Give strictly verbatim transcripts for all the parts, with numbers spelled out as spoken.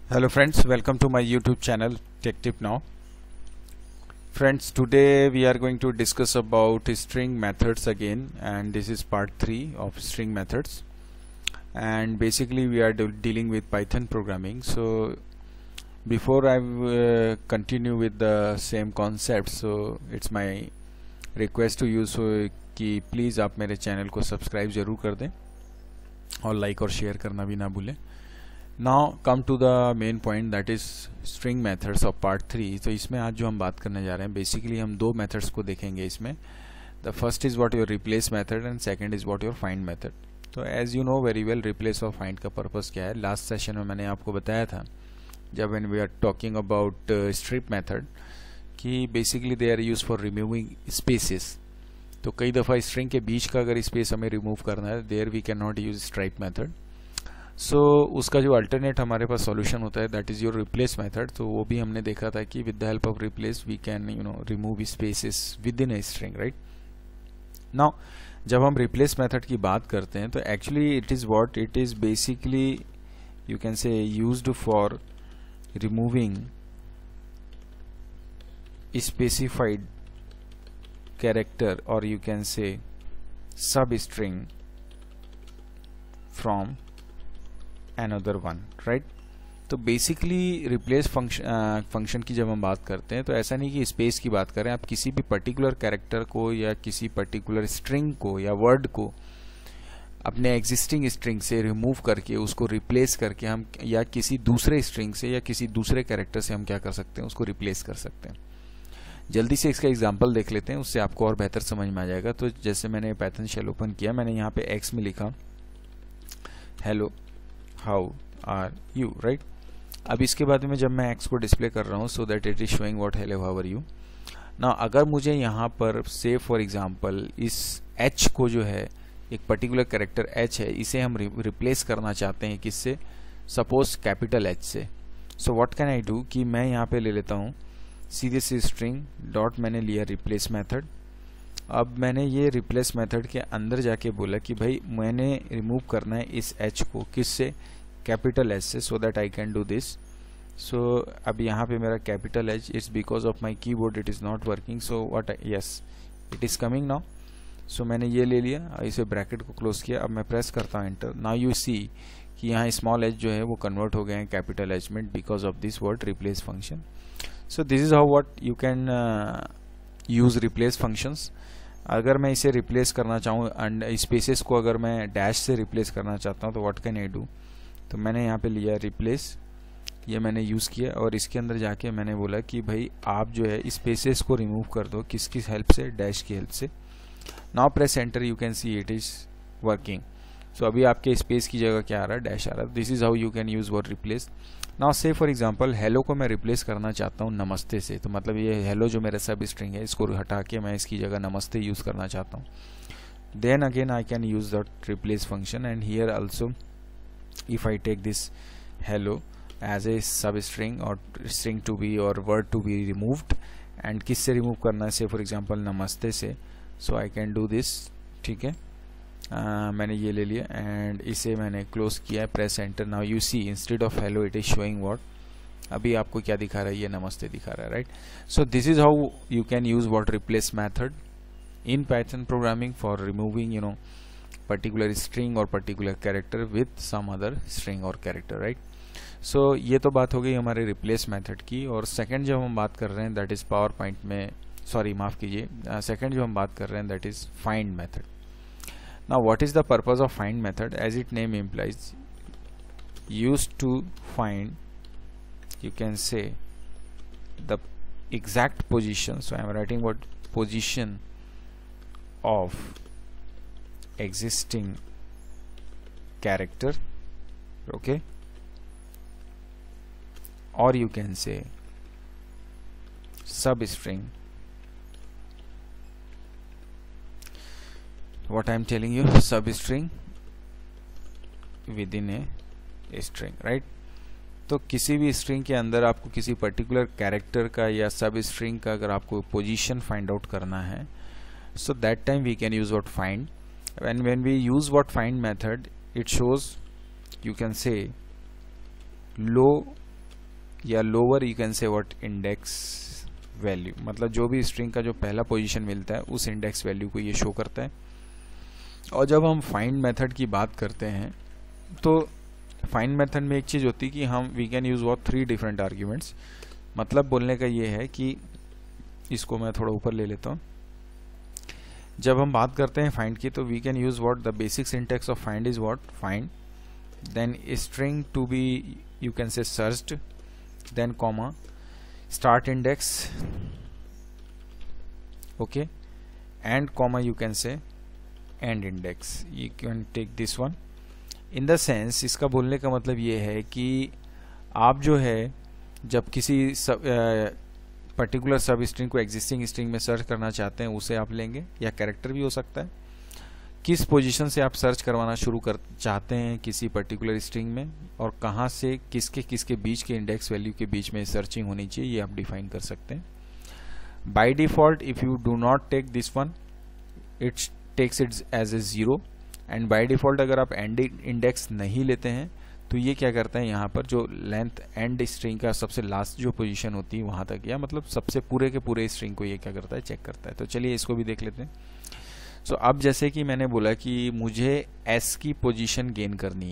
Hello friends, welcome to my YouTube channel techtipnow. Friends, today we are going to discuss about string methods again, and this is part three of string methods. And basically we are de dealing with Python programming. So before I uh, continue with the same concept, so it's my request to you so कि please आप मेरे channel को subscribe ज़रूर कर दें और like और share करना भी ना भूलें. Now come to the main point, that is string methods of part three. तो इसमें आज जो हम बात करने जा रहे हैं, बेसिकली हम दो मेथड्स को देखेंगे इसमें. The first is what your replace method and second is what your find method. तो as you know very well, replace और फाइंड का पर्पस क्या है. लास्ट सेशन में मैंने आपको बताया था जब when we are talking about strip method कि basically they are use for removing spaces. तो कई दफ़ा स्ट्रिंग के बीच का अगर स्पेस हमें रिमूव करना है, there we can not use stripe method. So so, उसका जो अल्टरनेट हमारे पास सॉल्यूशन होता है, that is your replace method. तो वो भी हमने देखा था कि with the help of replace we can you know remove spaces with in a string, right. Now जब हम रिप्लेस मेथड की बात करते हैं तो actually it is what it is basically you can say used for removing specified character और you can say sub string from another one, right. तो basically replace function function की जब हम बात करते हैं तो ऐसा नहीं कि स्पेस की बात करें. आप किसी भी पर्टिकुलर कैरेक्टर को या किसी पर्टिकुलर स्ट्रिंग को या वर्ड को अपने एग्जिस्टिंग स्ट्रिंग से रिमूव करके उसको रिप्लेस करके हम या किसी दूसरे स्ट्रिंग से या किसी दूसरे कैरेक्टर से हम क्या कर सकते हैं, उसको रिप्लेस कर सकते हैं. जल्दी से इसका एग्जांपल देख लेते हैं, उससे आपको और बेहतर समझ में आ जाएगा. तो जैसे मैंने पाइथन शेल ओपन किया, मैंने यहाँ पे एक्स में लिखा hello how are you, right. अब इसके बाद में जब मैं एक्स को डिस्प्ले कर रहा हूँ so that it is showing what hello how are you. Now अगर मुझे यहाँ पर से फॉर एग्जांपल इस एच को जो है एक पर्टिकुलर कैरेक्टर एच है, इसे हम रिप्लेस करना चाहते हैं किससे, सपोज कैपिटल एच से. So what can I do कि मैं यहाँ पे ले लेता हूँ सीधे से स्ट्रिंग डॉट, मैंने लिया रिप्लेस मेथड. अब मैंने ये रिप्लेस मेथड के अंदर जाके बोला कि भाई मैंने रिमूव करना है इस एच को किससे, कैपिटल एच से, so that I can do this. So अब यहाँ पे मेरा capital H, it's because of my keyboard it is not working. So what, yes it is coming now. So मैंने ये ले लिया, इसे ब्रैकेट को क्लोज किया. अब मैं प्रेस करता हूँ एंटर. नाउ यू सी कि यहाँ स्मॉल एच जो है वो कन्वर्ट हो गए हैं कैपिटल एच में because of this word replace function. So this is how what you can use replace functions. अगर मैं इसे रिप्लेस करना चाहूँ एंड स्पेसेस को अगर मैं डैश से रिप्लेस करना चाहता हूँ तो व्हाट कैन आई डू. तो मैंने यहाँ पे लिया रिप्लेस, ये मैंने यूज़ किया और इसके अंदर जाके मैंने बोला कि भाई आप जो है स्पेसेस को रिमूव कर दो. किसकी हेल्प से, डैश की हेल्प से. Now press enter, you can see it is working. So अभी आपके स्पेस की जगह क्या आ रहा है, डैश आ रहा है. This is how you can use word replace. Now say for example hello को मैं रिप्लेस करना चाहता हूँ नमस्ते से. तो मतलब ये हेलो जो मेरा सब स्ट्रिंग है इसको हटा के मैं इसकी जगह नमस्ते यूज़ करना चाहता हूँ. Then again I can use that replace function and here also if I take this hello as a substring or string to be or word to be removed and किस से रिमूव करना है, से for example नमस्ते से. So I can do this, ठीक है. uh, मैंने ये ले लिया एंड इसे मैंने क्लोज किया, press enter. Now you see instead of hello it is showing what, अभी आपको क्या दिखा रहा है, ये नमस्ते दिखा रहा है, right. So this is how you can use what replace method in Python programming for removing you know particular string or particular character with some other string or character, right. so ये तो बात हो गई हमारे replace method की. और second जब हम बात कर रहे हैं that is पावर पॉइंट में, सॉरी माफ कीजिए, second जो हम बात कर रहे हैं that is find method. now what is the purpose of find method, as its name implies, used to find you can say the exact position. so I am writing what position of existing character, okay, or you can say substring. what I am telling you, substring within a string, right. तो किसी भी string के अंदर आपको किसी particular character का या सब स्ट्रिंग का अगर आपको पोजीशन फाइंड आउट करना है, so that time we can use what find. And when we use what find method, it shows you can say low या lower you can say what index value, मतलब जो भी string का जो पहला position मिलता है उस इंडेक्स वैल्यू को ये शो करता है। और जब हम फाइंड मेथड की बात करते हैं तो फाइंड मेथड में एक चीज़ होती है कि हम we can use what three different arguments. मतलब बोलने का ये है कि इसको मैं थोड़ा ऊपर ले लेता हूँ। जब हम बात करते हैं फाइंड की तो we can use what the basic syntax of find is what find, then string to be you can say searched, then comma start index, okay, and comma you can say end index. You can take this one in the sense, इसका बोलने का मतलब ये है कि आप जो है जब किसी sub, uh, particular substring को एग्जिस्टिंग स्ट्रिंग में सर्च करना चाहते हैं उसे आप लेंगे, या कैरेक्टर भी हो सकता है। किस पोजीशन से आप सर्च करवाना शुरू कर चाहते हैं किसी पर्टिकुलर स्ट्रिंग में, और कहाँ से किसके किसके बीच के इंडेक्स वैल्यू के बीच में सर्चिंग होनी चाहिए, ये आप डिफाइन कर सकते हैं। By default if you do not take this one it takes it as a zero, and by default अगर आप एंड इंडेक्स नहीं लेते हैं तो ये क्या करता है, यहाँ पर जो लेंथ एंड स्ट्रिंग का सबसे लास्ट जो पोजीशन होती है वहां तक, या मतलब सबसे पूरे के पूरे स्ट्रिंग को ये क्या करता है, चेक करता है। तो चलिए इसको भी देख लेते हैं। सो so, अब जैसे कि मैंने बोला कि मुझे एस की पोजीशन गेन करनी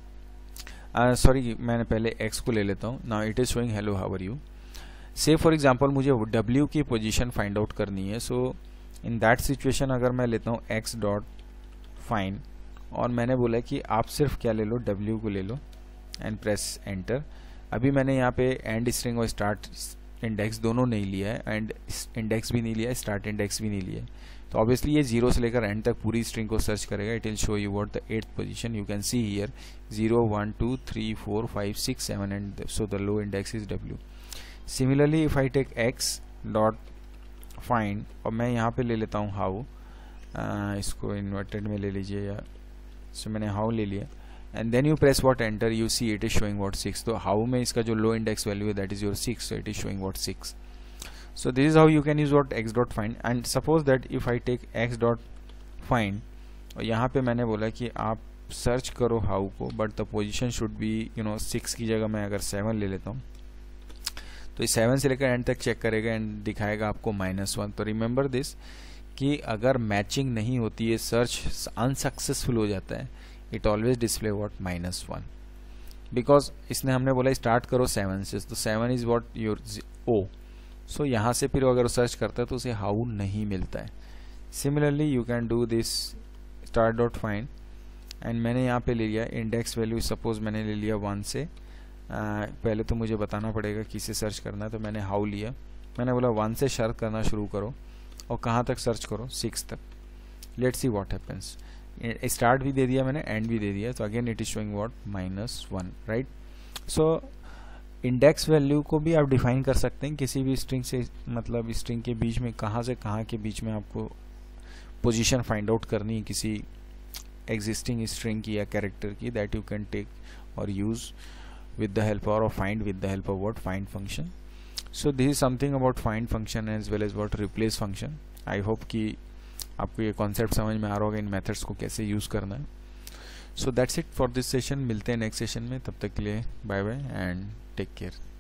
है, सॉरी uh, मैंने पहले एक्स को ले लेता हूँ। Now it is showing hello how are you. Say for example मुझे डब्ल्यू की पोजीशन फाइंड आउट करनी है। सो इन दैट सिचुएशन अगर मैं लेता हूँ एक्स डॉट फाइंड, और मैंने बोला कि आप सिर्फ क्या ले लो, डब्ल्यू को ले लो एंड प्रेस एंटर। अभी मैंने यहाँ पे एंड स्ट्रिंग और स्टार्ट इंडेक्स दोनों नहीं लिया है, एंड इंडेक्स भी नहीं लिया है, स्टार्ट इंडेक्स भी नहीं लिया है। तो ऑब्वियसली ये जीरो से लेकर एंड तक पूरी स्ट्रिंग को सर्च करेगा। It will show you what the eighth position. You can see here zero one two three four five six seven, and so the low index is W. Similarly if I take X dot find, और मैं यहाँ पे ले लेता हूँ how, इसको inverted में ले लीजिए, या सो मैंने हाउ ले लिया, and then you press what enter, you see it is showing what six. तो हाउ में इसका जो लो इंडेक्स वैल्यू है that is your six, so it is showing what six. So this is how you can use what X dot find. And suppose that if I take X dot find, और यहाँ पे मैंने बोला कि आप search करो how को, but the position should be you know six की जगह मैं अगर सेवन ले लेता हूँ तो इस सेवन से लेकर एंड तक चेक करेगा एंड दिखाएगा आपको माइनस वन। तो रिमेंबर दिस कि अगर मैचिंग नहीं होती है, सर्च अनसक्सेसफुल हो जाता है, it always display what minus one, because इसने हमने बोला स्टार्ट करो सेवन से, तो seven is what your O. So यहाँ से फिर अगर सर्च करता है तो उसे हाउ नहीं मिलता है। Similarly you can do this start dot find, and मैंने यहाँ पे ले लिया इंडेक्स वैल्यू, सपोज मैंने ले लिया वन से, आ, पहले तो मुझे बताना पड़ेगा किसे सर्च करना है, तो मैंने हाउ लिया। मैंने बोला वन से सर्च करना शुरू करो, और कहाँ तक सर्च करो, सिक्स तक। Let's see what happens. Start भी दे दिया मैंने, एंड भी दे दिया, तो again it is showing what minus one, right. So index value को भी आप डिफाइन कर सकते हैं किसी भी स्ट्रिंग से, मतलब स्ट्रिंग के बीच में कहाँ से कहाँ के बीच में आपको पोजीशन फाइंड आउट करनी है किसी एग्जिस्टिंग स्ट्रिंग की या कैरेक्टर की, दैट यू कैन टेक और use with the help or find with the help of what find function. So this is something about find function as well as what replace function. I hope कि आपको ये concept समझ में आ रहा होगा इन methods को कैसे यूज करना है। So that's it for this session. मिलते हैं नेक्स्ट सेशन में, तब तक के लिए bye bye and take care.